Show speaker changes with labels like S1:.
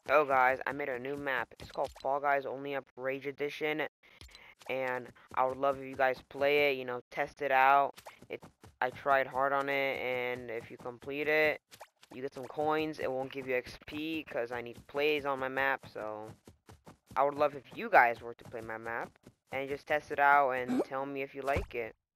S1: Oh guys, I made a new map. It's called Fall Guys Only Up Rage Edition, and I would love if you guys play it, test it out. It I tried hard on it, and if you complete it, you get some coins. It won't give you XP because I need plays on my map, so I would love if you guys were to play my map and just test it out and tell me if you like it.